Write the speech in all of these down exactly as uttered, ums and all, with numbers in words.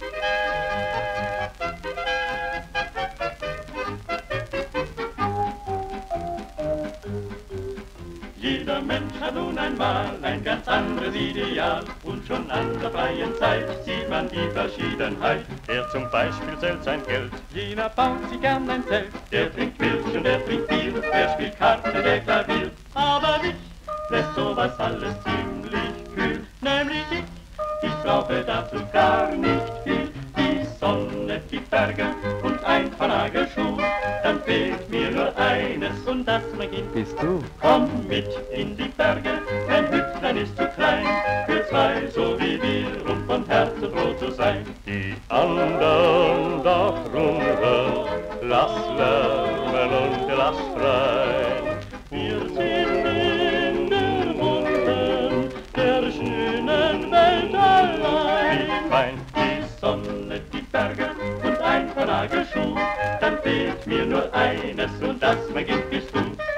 Jeder Mensch hat nun einmal ein ganz anderes Ideal und schon an der freien Zeit sieht man die Verschiedenheit. Er zum Beispiel zählt sein Geld, Jener baut sich gern ein Zelt, der trinkt Milch und der trinkt Bier, der spielt Karte, der Klavier. Aber mich lässt sowas alles ziemlich kühl, nämlich ich, ich brauche dazu gar nicht viel. Die Sonne, die Berge und ein paar Nagelschuh, dann fehlt mir nur eines und das, mein Kind, Bist du? komm mit in die Berge, mein Hütlein ist zu klein, für zwei so wie wir, um von Herzen froh zu sein. die anderen da drunten, lass lärmen und lass frei. Wir sind in der Wunden der schönen Welt allein. Wie fein, Die Sonne, die Berge und ein paar Nagelschuh, dann fehlt mir nur eines und das, mein Kind, bist du.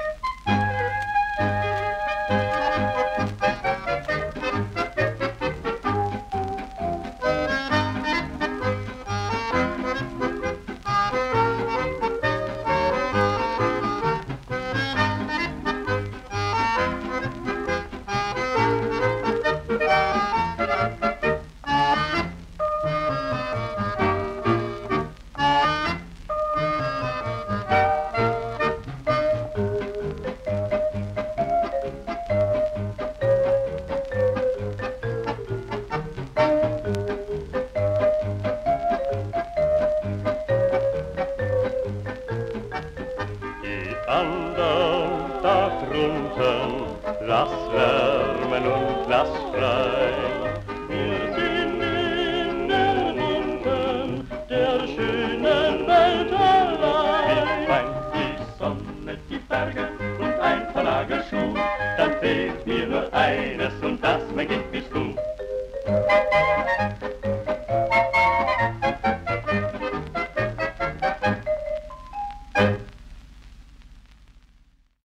die anderen da drunten, lass lärmen und lass frei. Wir sind in der Wunden der schönen Welt allein. Wie fein, Die Sonne, die Berge und ein paar Nagelschuh, dann fehlt mir nur eines und das, mein Kind, bist du.